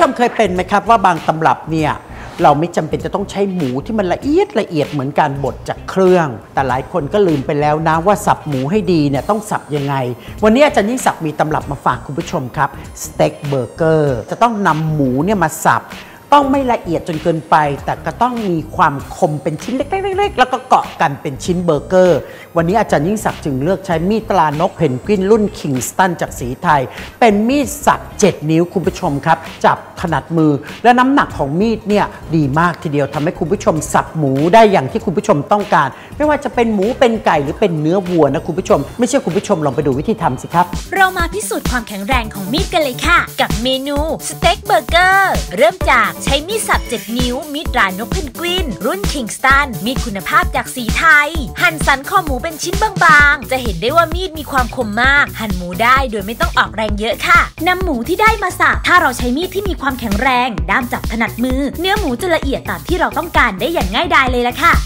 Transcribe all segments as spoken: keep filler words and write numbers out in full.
มเคยเป็นไหมครับว่าบางตำรับเนี่ยเราไม่จำเป็นจะต้องใช้หมูที่มันละเอียดละเอียดเหมือนการบดจากเครื่องแต่หลายคนก็ลืมไปแล้วนะว่าสับหมูให้ดีเนี่ยต้องสับยังไงวันนี้อาจารย์ยิ่งศักดิ์มีตำรับมาฝากคุณผู้ชมครับสเต็กเบอร์เกอร์จะต้องนำหมูเนี่ยมาสับต้องไม่ละเอียดจนเกินไปแต่ก็ต้องมีความคมเป็นชิ้นเล็กๆๆแล้วก็เกาะกันเป็นชิ้นเบอร์เกอร์วันนี้อาจารย์ยิ่งศักดิ์จึงเลือกใช้มีดตรานกเพนกวินรุ่นคิงสตันจากสีไทยเป็นมีดสับเจ็ดนิ้วคุณผู้ชมครับจับถนัดมือและน้ำหนักของมีดเนี่ยดีมากทีเดียวทำให้คุณผู้ชมสับหมูได้อย่างที่คุณผู้ชมต้องการไม่ว่าจะเป็นหมูเป็นไก่หรือเป็นเนื้อวัวนะคุณผู้ชมไม่เชื่อคุณผู้ชมลองไปดูวิธีทำสิครับเรามาพิสูจน์ความแข็งแรงของมีดกันเลยค่ะกับเมนูสเต็กเบอร์เกอร์เริ่มจากใช้มีดสับเจ็ดนิ้วมีดตรานกเพนกวินรุ่นคิงสตันมีดคุณภาพจากสีไทยหั่นสันคอหมูเป็นชิ้นบางๆจะเห็นได้ว่ามีดมีความคมมากหั่นหมูได้โดยไม่ต้องออกแรงเยอะค่ะนำหมูที่ได้มาสับถ้าเราใช้มีดที่มีความแข็งแรงด้ามจับถนัดมือเนื้อหมูจะละเอียดตามที่เราต้องการได้อย่างง่ายดายเลยล่ะค่ะ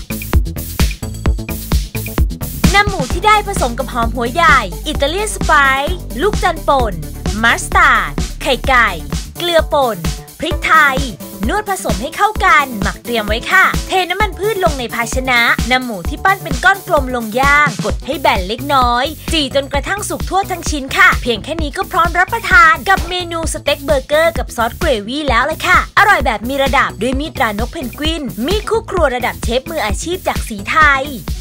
นำหมูที่ได้ผสมกับหอมหัวใหญ่อิตาเลียนสไปซ์ลูกจันป่นมัสตาร์ดไข่ไก่เกลือป่นพริกไทยนวดผสมให้เข้ากันหมักเตรียมไว้ค่ะเทน้ำมันพืชลงในภาชนะนำหมูที่ปั้นเป็นก้อนกลมลงย่างกดให้แบนเล็กน้อยจี่จนกระทั่งสุกทั่วทั้งชิ้นค่ะเพียงแค่นี้ก็พร้อมรับประทานกับเมนูสเต็กเบอร์เกอร์กับซอสเกรวี่แล้วเลยค่ะอร่อยแบบมีระดับด้วยมีดตรานกเพนกวินมีดคู่ครัวระดับเชฟมืออาชีพจากสีไทย